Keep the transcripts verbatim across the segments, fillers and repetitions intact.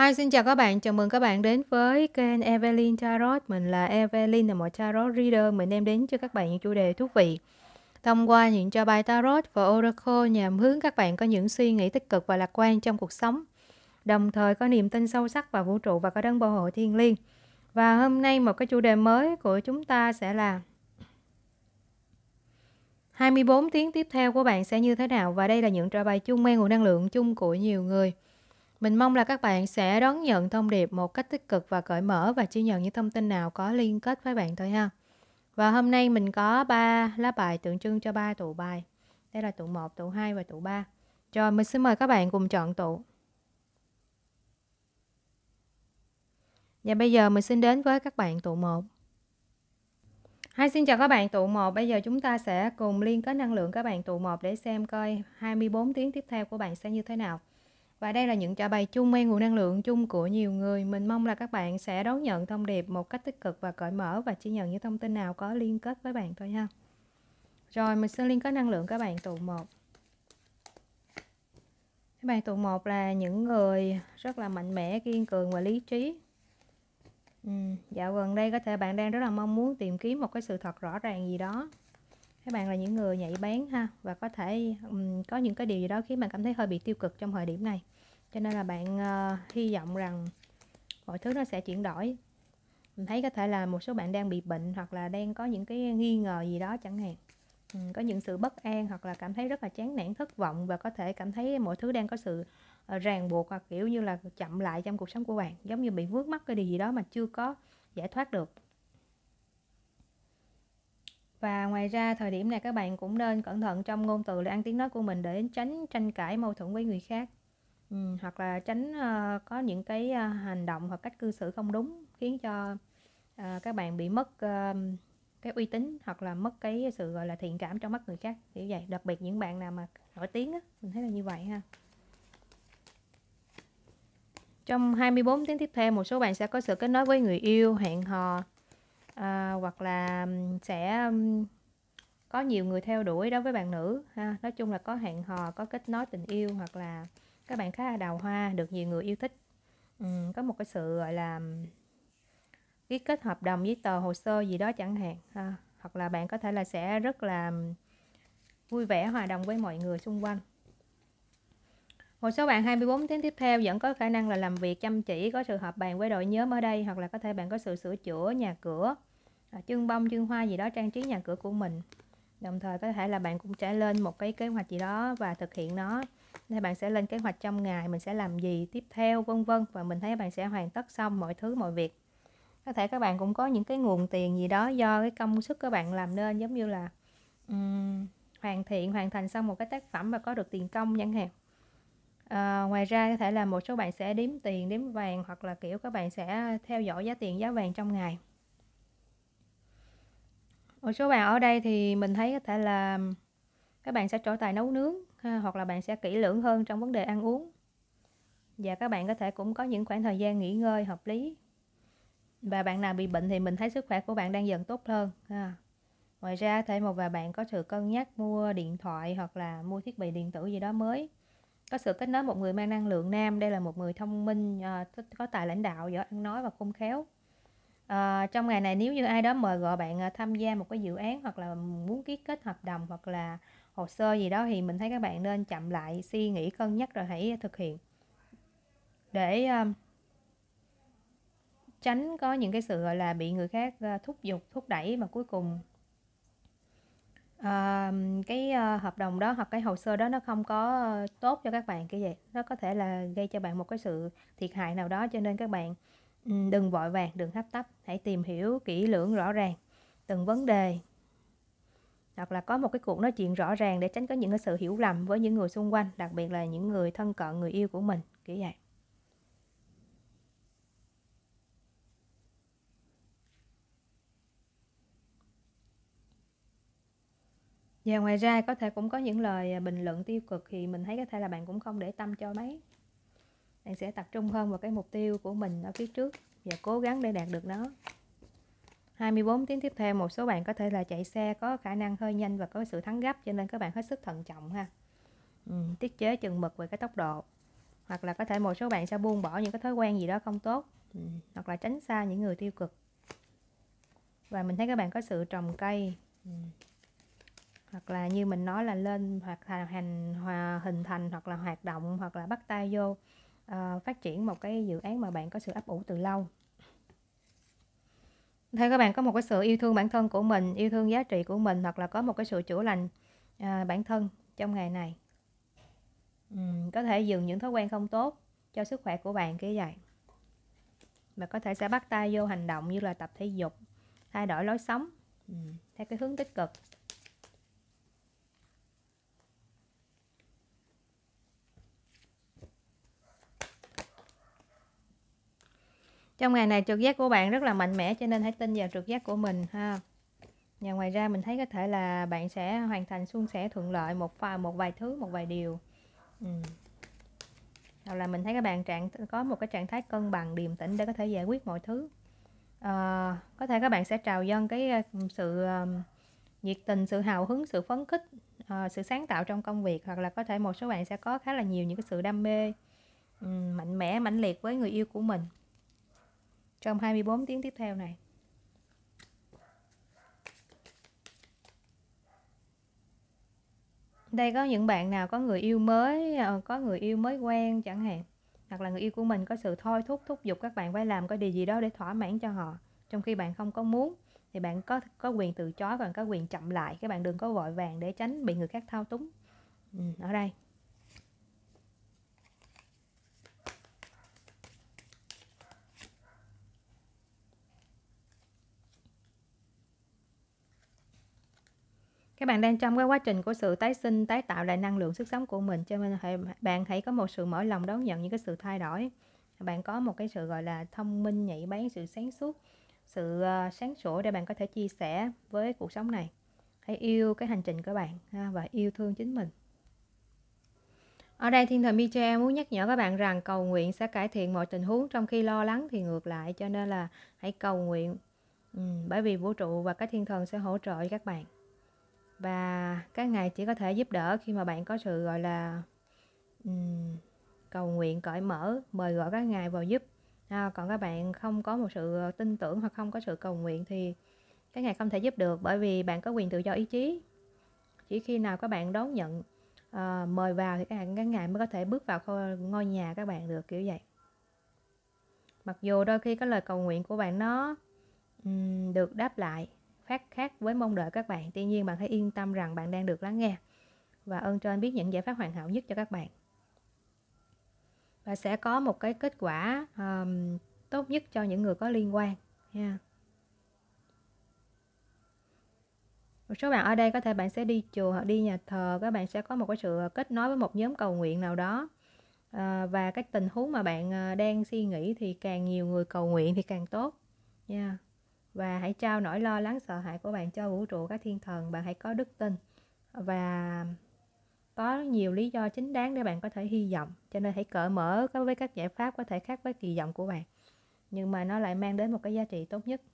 Hi, xin chào các bạn, chào mừng các bạn đến với kênh Evelyn Tarot. Mình là Evelyn, là một tarot reader. Mình đem đến cho các bạn những chủ đề thú vị thông qua những cho bài tarot và oracle nhằm hướng các bạn có những suy nghĩ tích cực và lạc quan trong cuộc sống, đồng thời có niềm tin sâu sắc vào vũ trụ và có đấng bảo hộ thiên liêng. Và hôm nay một cái chủ đề mới của chúng ta sẽ là hai mươi bốn tiếng tiếp theo của bạn sẽ như thế nào, và đây là những trợ bài chung mang nguồn năng lượng chung của nhiều người. Mình mong là các bạn sẽ đón nhận thông điệp một cách tích cực và cởi mở và chỉ nhận những thông tin nào có liên kết với bạn thôi ha. Và hôm nay mình có ba lá bài tượng trưng cho ba tụ bài. Đây là tụ một, tụ hai và tụ ba. Rồi mình xin mời các bạn cùng chọn tụ. Và bây giờ mình xin đến với các bạn tụ một. Hi, xin chào các bạn tụ một. Bây giờ chúng ta sẽ cùng liên kết năng lượng các bạn tụ một để xem coi hai mươi bốn tiếng tiếp theo của bạn sẽ như thế nào. Và đây là những trả bài chung mang nguồn năng lượng chung của nhiều người. Mình mong là các bạn sẽ đón nhận thông điệp một cách tích cực và cởi mở và chỉ nhận những thông tin nào có liên kết với bạn thôi ha. Rồi mình sẽ liên kết năng lượng các bạn tụ một. Các bạn tụ một là những người rất là mạnh mẽ, kiên cường và lý trí. Ừ, dạo gần đây có thể bạn đang rất là mong muốn tìm kiếm một cái sự thật rõ ràng gì đó. Các bạn là những người nhạy bén ha, và có thể um, có những cái điều gì đó khiến bạn cảm thấy hơi bị tiêu cực trong thời điểm này. Cho nên là bạn uh, hy vọng rằng mọi thứ nó sẽ chuyển đổi. Mình thấy có thể là một số bạn đang bị bệnh hoặc là đang có những cái nghi ngờ gì đó chẳng hạn. Ừ, có những sự bất an hoặc là cảm thấy rất là chán nản, thất vọng, và có thể cảm thấy mọi thứ đang có sự uh, ràng buộc hoặc kiểu như là chậm lại trong cuộc sống của bạn, giống như bị vướng mắc cái điều gì đó mà chưa có giải thoát được. Và ngoài ra thời điểm này các bạn cũng nên cẩn thận trong ngôn từ lời ăn tiếng nói của mình để tránh tranh cãi mâu thuẫn với người khác. Ừ, hoặc là tránh uh, có những cái uh, hành động hoặc cách cư xử không đúng khiến cho uh, các bạn bị mất uh, cái uy tín hoặc là mất cái sự gọi là thiện cảm trong mắt người khác, kiểu vậy. Đặc biệt những bạn nào mà nổi tiếng á, mình thấy là như vậy ha. Trong hai mươi bốn tiếng tiếp theo, một số bạn sẽ có sự kết nối với người yêu, hẹn hò, uh, hoặc là sẽ um, có nhiều người theo đuổi đối với bạn nữ ha. Nói chung là có hẹn hò, có kết nối tình yêu, hoặc là các bạn khá là đào hoa, được nhiều người yêu thích. Ừ, có một cái sự gọi là ký kết hợp đồng, giấy tờ, hồ sơ gì đó chẳng hạn ha. Hoặc là bạn có thể là sẽ rất là vui vẻ, hòa đồng với mọi người xung quanh. Một số bạn hai mươi bốn tiếng tiếp theo vẫn có khả năng là làm việc chăm chỉ, có sự hợp bàn với đội nhóm ở đây, hoặc là có thể bạn có sự sửa chữa nhà cửa, trưng bông, trưng hoa gì đó trang trí nhà cửa của mình. Đồng thời có thể là bạn cũng sẽ lên một cái kế hoạch gì đó và thực hiện nó. Nên bạn sẽ lên kế hoạch trong ngày mình sẽ làm gì tiếp theo, vân vân, và mình thấy bạn sẽ hoàn tất xong mọi thứ, mọi việc. Có thể các bạn cũng có những cái nguồn tiền gì đó do cái công sức các bạn làm nên, giống như là um, hoàn thiện, hoàn thành xong một cái tác phẩm và có được tiền công chẳng hạn. À, ngoài ra có thể là một số bạn sẽ đếm tiền, đếm vàng, hoặc là kiểu các bạn sẽ theo dõi giá tiền, giá vàng trong ngày. Một số bạn ở đây thì mình thấy có thể là các bạn sẽ trổ tài nấu nướng ha, hoặc là bạn sẽ kỹ lưỡng hơn trong vấn đề ăn uống. Và các bạn có thể cũng có những khoảng thời gian nghỉ ngơi hợp lý. Và bạn nào bị bệnh thì mình thấy sức khỏe của bạn đang dần tốt hơn ha. Ngoài ra thể một vài bạn có sự cân nhắc mua điện thoại hoặc là mua thiết bị điện tử gì đó mới. Có sự kết nối một người mang năng lượng nam. Đây là một người thông minh, có tài lãnh đạo, giỏi ăn nói và khôn khéo. À, trong ngày này nếu như ai đó mời gọi bạn tham gia một cái dự án hoặc là muốn ký kết hợp đồng hoặc là hồ sơ gì đó, thì mình thấy các bạn nên chậm lại, suy nghĩ, cân nhắc rồi hãy thực hiện, để um, tránh có những cái sự gọi là bị người khác uh, thúc giục, thúc đẩy, mà cuối cùng uh, cái uh, hợp đồng đó hoặc cái hồ sơ đó nó không có uh, tốt cho các bạn, cái vậy nó có thể là gây cho bạn một cái sự thiệt hại nào đó. Cho nên các bạn um, đừng vội vàng, đừng hấp tấp, hãy tìm hiểu kỹ lưỡng rõ ràng từng vấn đề, hoặc là có một cái cuộc nói chuyện rõ ràng để tránh có những cái sự hiểu lầm với những người xung quanh, đặc biệt là những người thân cận, người yêu của mình, kiểu vậy. Và ngoài ra có thể cũng có những lời bình luận tiêu cực, thì mình thấy có thể là bạn cũng không để tâm cho mấy. Bạn sẽ tập trung hơn vào cái mục tiêu của mình ở phía trước và cố gắng để đạt được nó. hai mươi bốn tiếng tiếp theo, một số bạn có thể là chạy xe có khả năng hơi nhanh và có sự thắng gấp, cho nên các bạn hết sức thận trọng ha. Ừ, tiết chế chừng mực về cái tốc độ. hoặc là có thể một số bạn sẽ buông bỏ những cái thói quen gì đó không tốt, ừ. hoặc là tránh xa những người tiêu cực. Và mình thấy các bạn có sự trồng cây, ừ. hoặc là như mình nói là lên hoặc là hành hòa hình thành hoặc là hoạt động hoặc là bắt tay vô uh, phát triển một cái dự án mà bạn có sự ấp ủ từ lâu. Theo các bạn có một cái sự yêu thương bản thân của mình, yêu thương giá trị của mình, hoặc là có một cái sự chữa lành à, bản thân trong ngày này. uhm, Có thể dừng những thói quen không tốt cho sức khỏe của bạn kiểu vậy. Và có thể sẽ bắt tay vô hành động như là tập thể dục, thay đổi lối sống uhm, theo cái hướng tích cực. Trong ngày này trực giác của bạn rất là mạnh mẽ, cho nên hãy tin vào trực giác của mình ha. Và ngoài ra mình thấy có thể là bạn sẽ hoàn thành suôn sẻ thuận lợi một vài một vài thứ, một vài điều. Ừ. Hoặc là mình thấy các bạn trạng có một cái trạng thái cân bằng, điềm tĩnh để có thể giải quyết mọi thứ. À, có thể các bạn sẽ trào dâng cái sự uh, nhiệt tình, sự hào hứng, sự phấn khích, uh, sự sáng tạo trong công việc, hoặc là có thể một số bạn sẽ có khá là nhiều những cái sự đam mê um, mạnh mẽ, mãnh liệt với người yêu của mình trong hai mươi bốn tiếng tiếp theo này. Đây có những bạn nào có người yêu mới, có người yêu mới quen chẳng hạn, hoặc là người yêu của mình có sự thôi thúc, thúc giục các bạn phải làm cái điều gì đó để thỏa mãn cho họ, trong khi bạn không có muốn, thì bạn có có quyền từ chối, còn có quyền chậm lại. Các bạn đừng có vội vàng để tránh bị người khác thao túng. Ừ, ở đây các bạn đang trong cái quá trình của sự tái sinh, tái tạo lại năng lượng sức sống của mình, cho nên bạn hãy có một sự mở lòng đón nhận những cái sự thay đổi. Bạn có một cái sự gọi là thông minh, nhạy bén, sự sáng suốt, sự uh, sáng sủa để bạn có thể chia sẻ với cuộc sống này. Hãy yêu cái hành trình của bạn ha, và yêu thương chính mình. Ở đây Thiên Thần Michael muốn nhắc nhở các bạn rằng cầu nguyện sẽ cải thiện mọi tình huống, trong khi lo lắng thì ngược lại. Cho nên là hãy cầu nguyện, ừ, bởi vì vũ trụ và các thiên thần sẽ hỗ trợ cho các bạn. Và các ngài chỉ có thể giúp đỡ khi mà bạn có sự gọi là um, cầu nguyện cởi mở, mời gọi các ngài vào giúp. À, còn các bạn không có một sự tin tưởng hoặc không có sự cầu nguyện thì các ngài không thể giúp được, bởi vì bạn có quyền tự do ý chí. Chỉ khi nào các bạn đón nhận uh, mời vào thì các, các ngài mới có thể bước vào ngôi nhà các bạn được, kiểu vậy. Mặc dù đôi khi cái lời cầu nguyện của bạn nó um, được đáp lại phát khác với mong đợi các bạn, tuy nhiên bạn hãy yên tâm rằng bạn đang được lắng nghe, và ơn trên biết những giải pháp hoàn hảo nhất cho các bạn, và sẽ có một cái kết quả um, tốt nhất cho những người có liên quan nha. Một số bạn ở đây có thể bạn sẽ đi chùa hoặc đi nhà thờ, các bạn sẽ có một cái sự kết nối với một nhóm cầu nguyện nào đó, à, và cái tình huống mà bạn đang suy nghĩ thì càng nhiều người cầu nguyện thì càng tốt nha. Và hãy trao nỗi lo lắng sợ hãi của bạn cho vũ trụ, các thiên thần. Bạn hãy có đức tin và có nhiều lý do chính đáng để bạn có thể hy vọng, cho nên hãy cởi mở với các giải pháp có thể khác với kỳ vọng của bạn, nhưng mà nó lại mang đến một cái giá trị tốt nhất.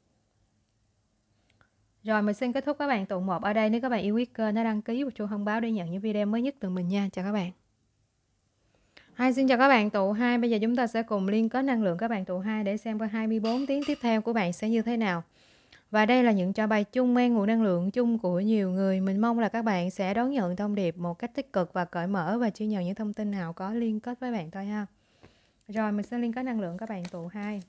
Rồi mình xin kết thúc các bạn tụ một ở đây. Nếu các bạn yêu quý kênh, hãy đăng ký và chuông thông báo để nhận những video mới nhất từ mình nha. Chào các bạn. Hi, xin chào các bạn tụ hai. Bây giờ chúng ta sẽ cùng liên kết năng lượng các bạn tụ hai để xem qua hai mươi bốn tiếng tiếp theo của bạn sẽ như thế nào. Và đây là những trả bài chung mang nguồn năng lượng chung của nhiều người. Mình mong là các bạn sẽ đón nhận thông điệp một cách tích cực và cởi mở, và chỉ nhận những thông tin nào có liên kết với bạn thôi ha. Rồi mình sẽ liên kết năng lượng các bạn tụ hai.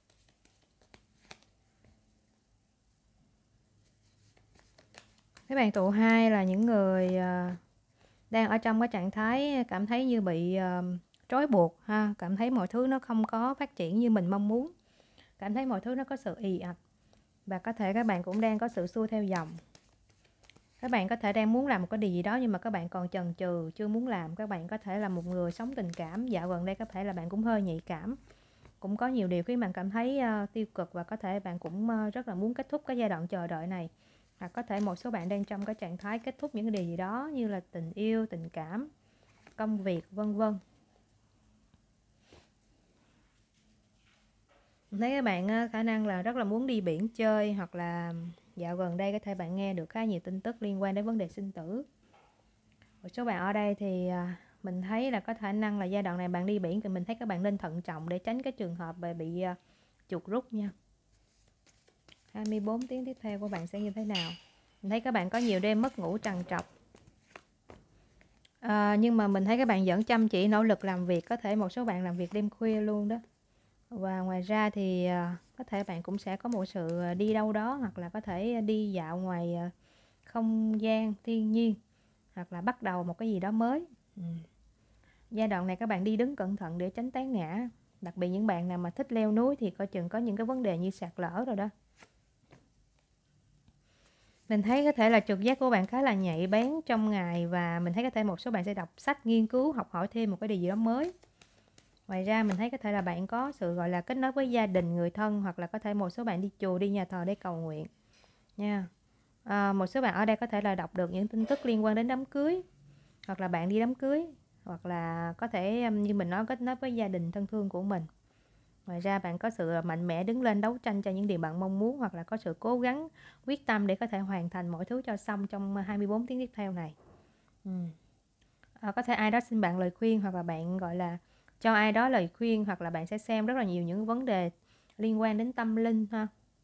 Các bạn tụ hai là những người uh, đang ở trong cái trạng thái cảm thấy như bị uh, trói buộc ha, cảm thấy mọi thứ nó không có phát triển như mình mong muốn, cảm thấy mọi thứ nó có sự ì ạch, và có thể các bạn cũng đang có sự xuôi theo dòng. Các bạn có thể đang muốn làm một cái điều gì đó nhưng mà các bạn còn chần chừ, chưa muốn làm. Các bạn có thể là một người sống tình cảm, dạo gần đây có thể là bạn cũng hơi nhạy cảm, cũng có nhiều điều khiến bạn cảm thấy uh, tiêu cực, và có thể bạn cũng uh, rất là muốn kết thúc cái giai đoạn chờ đợi này. Hoặc có thể một số bạn đang trong cái trạng thái kết thúc những cái điều gì đó như là tình yêu, tình cảm, công việc, vân vân. Thấy các bạn khả năng là rất là muốn đi biển chơi, hoặc là dạo gần đây có thể bạn nghe được khá nhiều tin tức liên quan đến vấn đề sinh tử. Một số bạn ở đây thì mình thấy là có khả năng là giai đoạn này bạn đi biển thì mình thấy các bạn nên thận trọng để tránh cái trường hợp bị, bị uh, chuột rút nha. hai mươi bốn tiếng tiếp theo của bạn sẽ như thế nào? Mình thấy các bạn có nhiều đêm mất ngủ trằn trọc. À, nhưng mà mình thấy các bạn vẫn chăm chỉ nỗ lực làm việc, có thể một số bạn làm việc đêm khuya luôn đó. Và ngoài ra thì uh, có thể bạn cũng sẽ có một sự đi đâu đó, hoặc là có thể đi dạo ngoài uh, không gian thiên nhiên, hoặc là bắt đầu một cái gì đó mới. Ừ. Giai đoạn này các bạn đi đứng cẩn thận để tránh té ngã. Đặc biệt những bạn nào mà thích leo núi thì coi chừng có những cái vấn đề như sạt lở rồi đó. Mình thấy có thể là trực giác của bạn khá là nhạy bén trong ngày, và mình thấy có thể một số bạn sẽ đọc sách, nghiên cứu, học hỏi thêm một cái điều gì đó mới. Ngoài ra mình thấy có thể là bạn có sự gọi là kết nối với gia đình, người thân, hoặc là có thể một số bạn đi chùa, đi nhà thờ để cầu nguyện nha. À, một số bạn ở đây có thể là đọc được những tin tức liên quan đến đám cưới, hoặc là bạn đi đám cưới, hoặc là có thể như mình nói kết nối với gia đình thân thương của mình. Ngoài ra bạn có sự mạnh mẽ đứng lên đấu tranh cho những điều bạn mong muốn, hoặc là có sự cố gắng, quyết tâm để có thể hoàn thành mọi thứ cho xong trong hai mươi bốn tiếng tiếp theo này. Ừ. À, có thể ai đó xin bạn lời khuyên, hoặc là bạn gọi là cho ai đó lời khuyên, hoặc là bạn sẽ xem rất là nhiều những vấn đề liên quan đến tâm linh ha.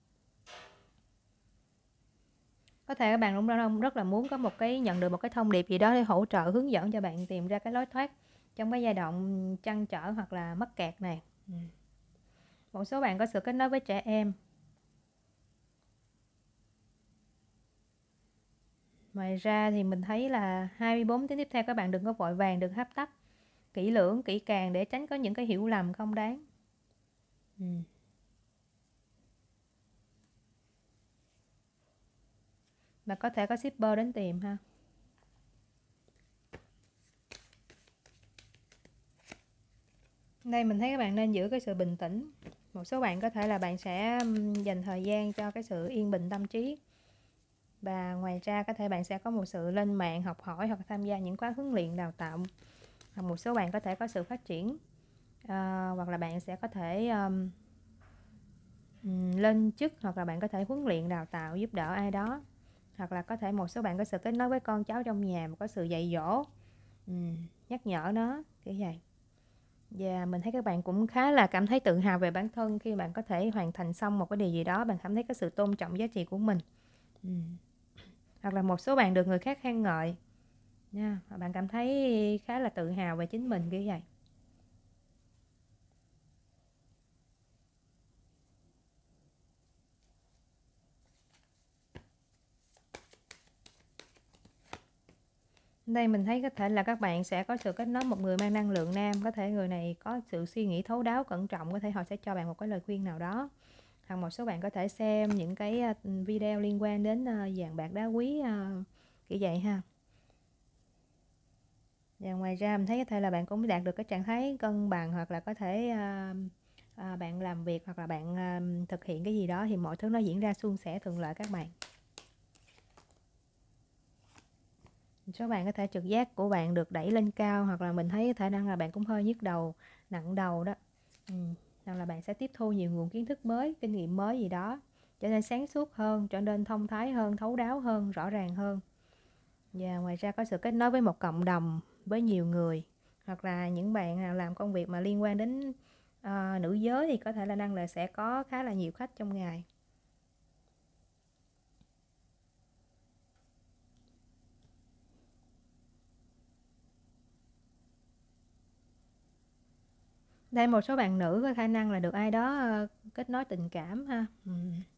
Có thể các bạn cũng rất là muốn có một cái nhận được một cái thông điệp gì đó để hỗ trợ, hướng dẫn cho bạn tìm ra cái lối thoát trong cái giai đoạn trăn trở hoặc là mắc kẹt này. Ừ. Một số bạn có sự kết nối với trẻ em. Ngoài ra thì mình thấy là hai mươi bốn tiếng tiếp theo các bạn đừng có vội vàng, đừng hấp tấp, kỹ lưỡng, kỹ càng để tránh có những cái hiểu lầm không đáng. Ừ. Và có thể có shipper đến tìm ha. Đây mình thấy các bạn nên giữ cái sự bình tĩnh. Một số bạn có thể là bạn sẽ dành thời gian cho cái sự yên bình tâm trí. Và ngoài ra có thể bạn sẽ có một sự lên mạng học hỏi, hoặc tham gia những khóa huấn luyện đào tạo. Hoặc một số bạn có thể có sự phát triển, à, hoặc là bạn sẽ có thể um, lên chức, hoặc là bạn có thể huấn luyện đào tạo giúp đỡ ai đó, hoặc là có thể một số bạn có sự kết nối với con cháu trong nhà, có sự dạy dỗ, um, nhắc nhở nó kiểu vậy. Và mình thấy các bạn cũng khá là cảm thấy tự hào về bản thân khi bạn có thể hoàn thành xong một cái điều gì đó, bạn cảm thấy có sự tôn trọng giá trị của mình. Ừ. Hoặc là một số bạn được người khác khen ngợi nha, bạn cảm thấy khá là tự hào về chính mình kiểu vậy. Đây mình thấy có thể là các bạn sẽ có sự kết nối một người mang năng lượng nam, có thể người này có sự suy nghĩ thấu đáo, cẩn trọng, có thể họ sẽ cho bạn một cái lời khuyên nào đó. Hoặc một số bạn có thể xem những cái video liên quan đến vàng bạc đá quý kiểu vậy ha. Và ngoài ra mình thấy có thể là bạn cũng đạt được cái trạng thái cân bằng, hoặc là có thể uh, uh, bạn làm việc, hoặc là bạn uh, thực hiện cái gì đó thì mọi thứ nó diễn ra suôn sẻ, thuận lợi các bạn. Số bạn có thể trực giác của bạn được đẩy lên cao, hoặc là mình thấy khả năng là bạn cũng hơi nhức đầu, nặng đầu đó. Ừ. Hoặc là bạn sẽ tiếp thu nhiều nguồn kiến thức mới, kinh nghiệm mới gì đó, trở nên sáng suốt hơn, trở nên thông thái hơn, thấu đáo hơn, rõ ràng hơn. Và ngoài ra có sự kết nối với một cộng đồng, với nhiều người, hoặc là những bạn làm công việc mà liên quan đến uh, nữ giới thì có thể là năng là sẽ có khá là nhiều khách trong ngày. Đây một số bạn nữ có khả năng là được ai đó uh, kết nối tình cảm ha. Ừ.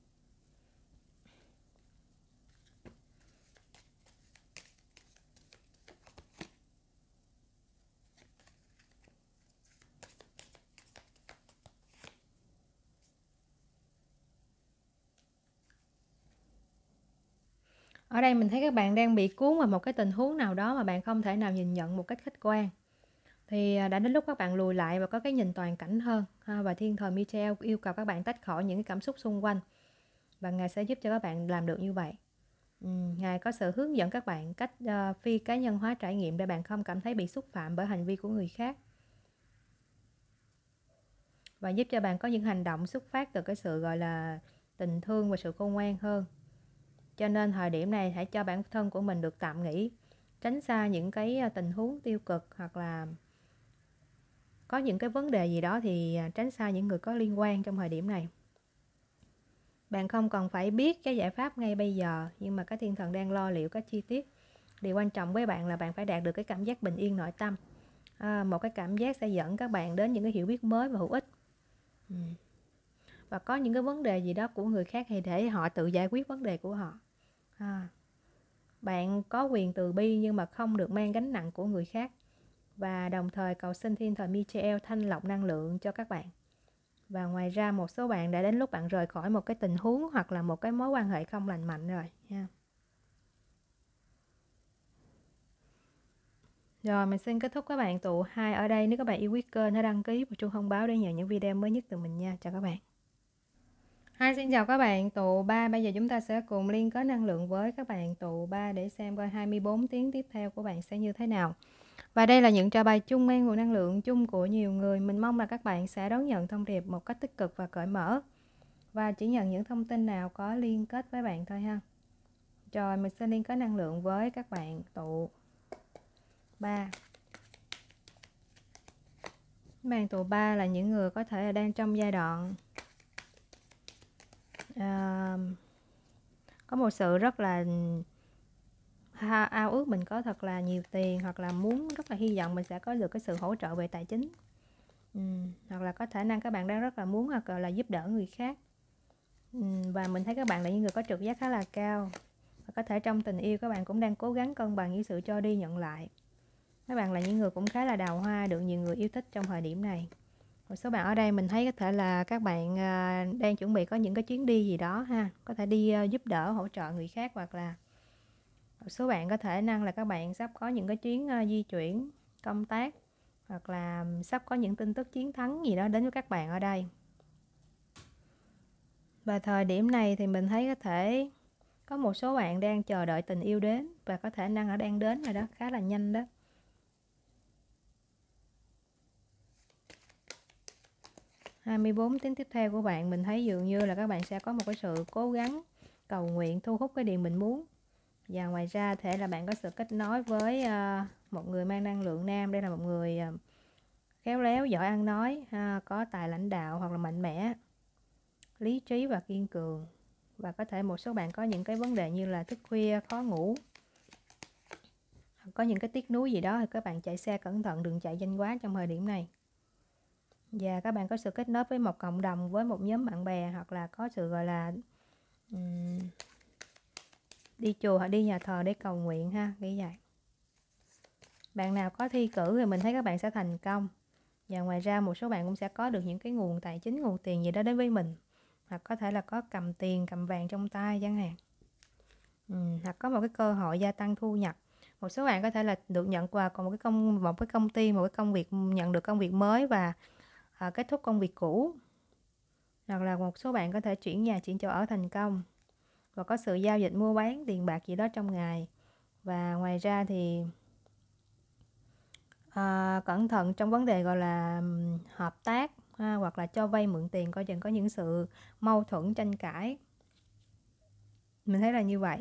Ở đây mình thấy các bạn đang bị cuốn vào một cái tình huống nào đó mà bạn không thể nào nhìn nhận một cách khách quan. Thì đã đến lúc các bạn lùi lại và có cái nhìn toàn cảnh hơn ha. Và thiên thần Michael yêu cầu các bạn tách khỏi những cái cảm xúc xung quanh, và Ngài sẽ giúp cho các bạn làm được như vậy. Ừ, Ngài có sự hướng dẫn các bạn cách uh, phi cá nhân hóa trải nghiệm để bạn không cảm thấy bị xúc phạm bởi hành vi của người khác, và giúp cho bạn có những hành động xuất phát từ cái sự gọi là tình thương và sự khôn ngoan hơn. Cho nên thời điểm này hãy cho bản thân của mình được tạm nghỉ, tránh xa những cái tình huống tiêu cực, hoặc là có những cái vấn đề gì đó thì tránh xa những người có liên quan trong thời điểm này. Bạn không cần phải biết cái giải pháp ngay bây giờ, nhưng mà cái thiên thần đang lo liệu các chi tiết. Điều quan trọng với bạn là bạn phải đạt được cái cảm giác bình yên nội tâm. À, một cái cảm giác sẽ dẫn các bạn đến những cái hiểu biết mới và hữu ích. Ừ. Và có những cái vấn đề gì đó của người khác thì để họ tự giải quyết vấn đề của họ. À, bạn có quyền từ bi nhưng mà không được mang gánh nặng của người khác. Và đồng thời cầu xin thiên thần Michael thanh lọc năng lượng cho các bạn. Và ngoài ra một số bạn đã đến lúc bạn rời khỏi một cái tình huống hoặc là một cái mối quan hệ không lành mạnh rồi nha. Rồi mình xin kết thúc các bạn tụ hai ở đây. Nếu các bạn yêu quý kênh hãy đăng ký và chuông thông báo để nhận những video mới nhất từ mình nha. Chào các bạn. Hi, xin chào các bạn tụ ba. Bây giờ chúng ta sẽ cùng liên kết năng lượng với các bạn tụ ba để xem coi hai mươi bốn tiếng tiếp theo của bạn sẽ như thế nào. Và đây là những trả bài chung mang nguồn năng lượng chung của nhiều người. Mình mong là các bạn sẽ đón nhận thông điệp một cách tích cực và cởi mở. Và chỉ nhận những thông tin nào có liên kết với bạn thôi ha. Rồi mình sẽ liên kết năng lượng với các bạn tụ ba. Các bạn tụ ba là những người có thể là đang trong giai đoạn à, có một sự rất là ao ước mình có thật là nhiều tiền, hoặc là muốn rất là hy vọng mình sẽ có được cái sự hỗ trợ về tài chính. Ừ, hoặc là có khả năng các bạn đang rất là muốn hoặc là giúp đỡ người khác. Ừ, và mình thấy các bạn là những người có trực giác khá là cao. Và có thể trong tình yêu các bạn cũng đang cố gắng cân bằng những sự cho đi nhận lại. Các bạn là những người cũng khá là đào hoa, được nhiều người yêu thích trong thời điểm này. Một số bạn ở đây mình thấy có thể là các bạn đang chuẩn bị có những cái chuyến đi gì đó ha. Có thể đi giúp đỡ, hỗ trợ người khác, hoặc là một số bạn có thể năng là các bạn sắp có những cái chuyến di chuyển, công tác, hoặc là sắp có những tin tức chiến thắng gì đó đến với các bạn ở đây. Và thời điểm này thì mình thấy có thể có một số bạn đang chờ đợi tình yêu đến, và có thể năng ở đang đến rồi đó, khá là nhanh đó. hai mươi bốn tiếng tiếp theo của bạn mình thấy dường như là các bạn sẽ có một cái sự cố gắng cầu nguyện thu hút cái điều mình muốn. Và ngoài ra thể là bạn có sự kết nối với uh, một người mang năng lượng nam. Đây là một người uh, khéo léo, giỏi ăn nói, uh, có tài lãnh đạo hoặc là mạnh mẽ, lý trí và kiên cường. Và có thể một số bạn có những cái vấn đề như là thức khuya, khó ngủ, có những cái tiếc nuối gì đó thì các bạn chạy xe cẩn thận, đừng chạy nhanh quá trong thời điểm này. Và các bạn có sự kết nối với một cộng đồng, với một nhóm bạn bè, hoặc là có sự gọi là um, đi chùa hoặc đi nhà thờ để cầu nguyện ha, nghĩ vậy. Bạn nào có thi cử thì mình thấy các bạn sẽ thành công. Và ngoài ra một số bạn cũng sẽ có được những cái nguồn tài chính, nguồn tiền gì đó đến với mình. Hoặc có thể là có cầm tiền, cầm vàng trong tay chẳng hạn. Ừ, hoặc có một cái cơ hội gia tăng thu nhập. Một số bạn có thể là được nhận quà còn một cái công một cái công ty, một cái công việc, nhận được công việc mới và à, kết thúc công việc cũ. Hoặc là một số bạn có thể chuyển nhà, chuyển chỗ ở thành công. Và có sự giao dịch mua bán tiền bạc gì đó trong ngày. Và ngoài ra thì à, cẩn thận trong vấn đề gọi là hợp tác ha, hoặc là cho vay mượn tiền, coi chừng có những sự mâu thuẫn tranh cãi. Mình thấy là như vậy.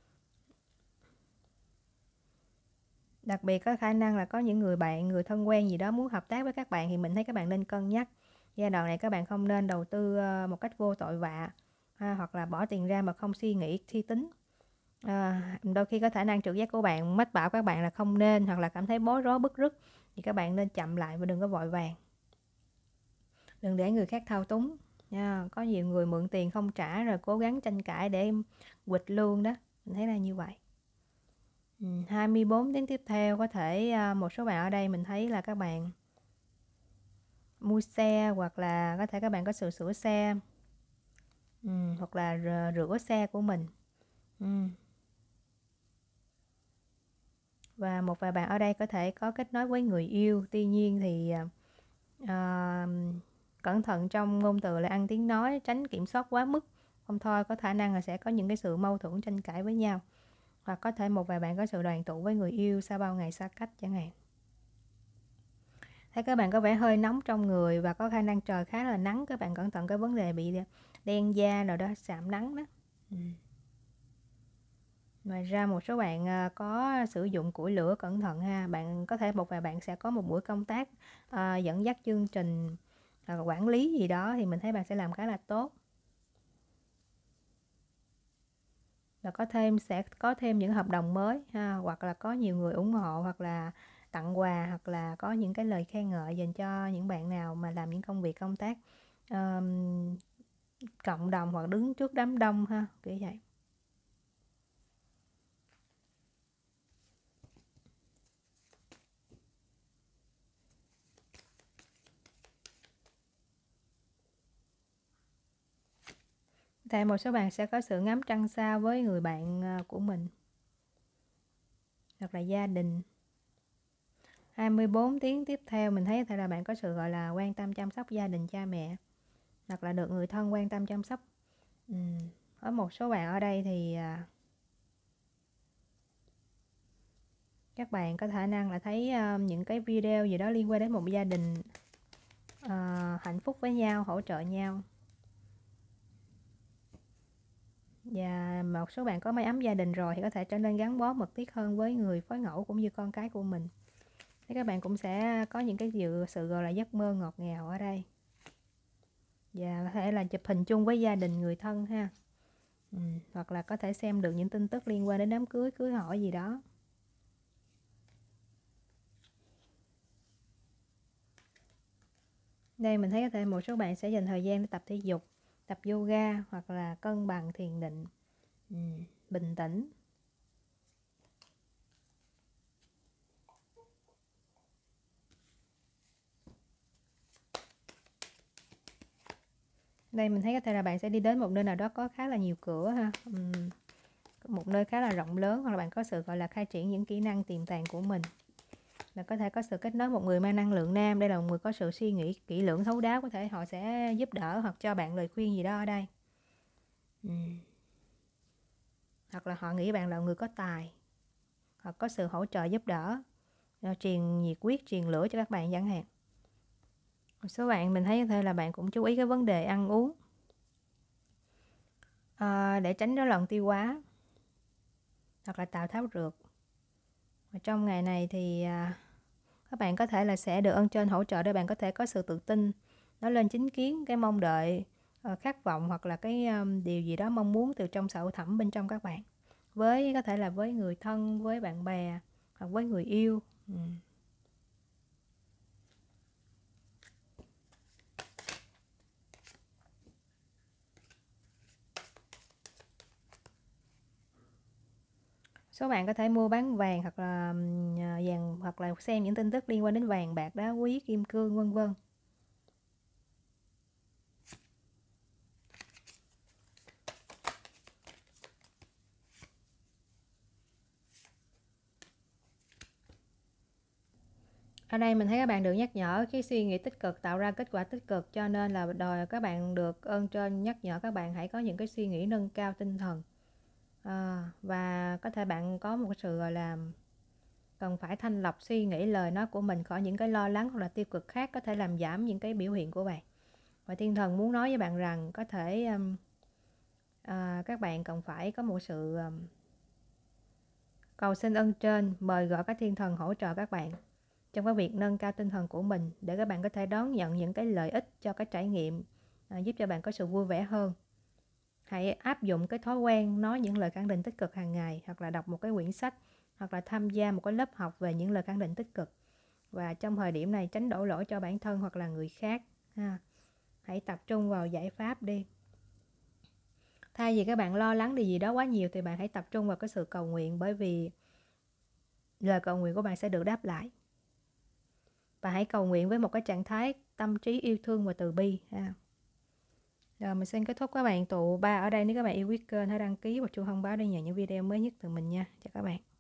Đặc biệt có khả năng là có những người bạn, người thân quen gì đó muốn hợp tác với các bạn, thì mình thấy các bạn nên cân nhắc. Giai đoạn này các bạn không nên đầu tư một cách vô tội vạ ha, hoặc là bỏ tiền ra mà không suy nghĩ, suy tính. À, đôi khi có khả năng trực giác của bạn mách bảo các bạn là không nên, hoặc là cảm thấy bối rối bứt rứt, thì các bạn nên chậm lại và đừng có vội vàng. Đừng để người khác thao túng nha. Có nhiều người mượn tiền không trả rồi cố gắng tranh cãi để em quỵt lương đó. Mình thấy là như vậy. ừ, hai mươi bốn tiếng tiếp theo có thể một số bạn ở đây mình thấy là các bạn mua xe, hoặc là có thể các bạn có sự sửa xe, ừ, hoặc là rửa xe của mình. ừ. Và một vài bạn ở đây có thể có kết nối với người yêu. Tuy nhiên thì uh, cẩn thận trong ngôn từ là ăn tiếng nói, tránh kiểm soát quá mức, không thôi có khả năng là sẽ có những cái sự mâu thuẫn tranh cãi với nhau. Hoặc có thể một vài bạn có sự đoàn tụ với người yêu sau bao ngày xa cách chẳng hạn. Thấy các bạn có vẻ hơi nóng trong người và có khả năng trời khá là nắng. Các bạn cẩn thận cái vấn đề bị đen da rồi đó, sạm nắng đó. ừ. Ngoài ra một số bạn à, có sử dụng củi lửa cẩn thận ha. Bạn có thể một vài bạn sẽ có một buổi công tác à, dẫn dắt chương trình à, quản lý gì đó thì mình thấy bạn sẽ làm khá là tốt. Và có thêm sẽ có thêm những hợp đồng mới ha, hoặc là có nhiều người ủng hộ, hoặc là tặng quà, hoặc là có những cái lời khen ngợi dành cho những bạn nào mà làm những công việc công tác um, cộng đồng hoặc đứng trước đám đông ha, kiểu vậy. Tại một số bạn sẽ có sự ngắm trăng sao với người bạn của mình hoặc là gia đình. hai mươi bốn tiếng tiếp theo mình thấy là bạn có sự gọi là quan tâm chăm sóc gia đình, cha mẹ, hoặc là được người thân quan tâm chăm sóc. Ừ. Có một số bạn ở đây thì các bạn có khả năng là thấy uh, những cái video gì đó liên quan đến một gia đình uh, hạnh phúc với nhau, hỗ trợ nhau. Và một số bạn có mái ấm gia đình rồi thì có thể trở nên gắn bó mật thiết hơn với người phối ngẫu cũng như con cái của mình. Thì các bạn cũng sẽ có những cái dự sự gọi là giấc mơ ngọt ngào ở đây. Và có thể là chụp hình chung với gia đình, người thân ha. Ừ, hoặc là có thể xem được những tin tức liên quan đến đám cưới, cưới hỏi gì đó. Đây mình thấy có thể một số bạn sẽ dành thời gian để tập thể dục, tập yoga hoặc là cân bằng, thiền định, ừ, bình tĩnh. Đây mình thấy có thể là bạn sẽ đi đến một nơi nào đó có khá là nhiều cửa ha, ừ, một nơi khá là rộng lớn, hoặc là bạn có sự gọi là khai triển những kỹ năng tiềm tàng của mình. Là có thể có sự kết nối một người mang năng lượng nam. Đây là một người có sự suy nghĩ kỹ lưỡng thấu đáo, có thể họ sẽ giúp đỡ hoặc cho bạn lời khuyên gì đó ở đây. Ừ. Hoặc là họ nghĩ bạn là người có tài, hoặc có sự hỗ trợ giúp đỡ, truyền nhiệt huyết, truyền lửa cho các bạn chẳng hạn. Một số bạn mình thấy có thể là bạn cũng chú ý cái vấn đề ăn uống à, để tránh rối loạn tiêu hóa hoặc là Tào Tháo Rượt. Và trong ngày này thì à, các bạn có thể là sẽ được ơn trên hỗ trợ để bạn có thể có sự tự tin, nói lên chính kiến, cái mong đợi, uh, khát vọng hoặc là cái um, điều gì đó mong muốn từ trong sâu thẳm bên trong các bạn, với có thể là với người thân, với bạn bè hoặc với người yêu. Ừ. Số bạn có thể mua bán vàng hoặc là vàng, hoặc là xem những tin tức liên quan đến vàng, bạc, đá quý, kim cương, vân vân. Ở đây mình thấy các bạn được nhắc nhở cái suy nghĩ tích cực tạo ra kết quả tích cực, cho nên là đòi các bạn được ơn trên nhắc nhở các bạn hãy có những cái suy nghĩ nâng cao tinh thần. À, và có thể bạn có một sự gọi là cần phải thanh lọc suy nghĩ, lời nói của mình khỏi những cái lo lắng hoặc là tiêu cực khác có thể làm giảm những cái biểu hiện của bạn. Và thiên thần muốn nói với bạn rằng có thể um, à, các bạn cần phải có một sự um, cầu xin ơn trên, mời gọi các thiên thần hỗ trợ các bạn trong cái việc nâng cao tinh thần của mình để các bạn có thể đón nhận những cái lợi ích cho cái trải nghiệm, à, giúp cho bạn có sự vui vẻ hơn. Hãy áp dụng cái thói quen nói những lời khẳng định tích cực hàng ngày, hoặc là đọc một cái quyển sách, hoặc là tham gia một cái lớp học về những lời khẳng định tích cực. Và trong thời điểm này tránh đổ lỗi cho bản thân hoặc là người khác ha. Hãy tập trung vào giải pháp đi. Thay vì các bạn lo lắng điều gì đó quá nhiều thì bạn hãy tập trung vào cái sự cầu nguyện, bởi vì lời cầu nguyện của bạn sẽ được đáp lại. Và hãy cầu nguyện với một cái trạng thái tâm trí yêu thương và từ bi ha. Rồi mình xin kết thúc các bạn tụ ba ở đây. Nếu các bạn yêu quý kênh hãy đăng ký và chuông thông báo để nhận những video mới nhất từ mình nha. Chào các bạn.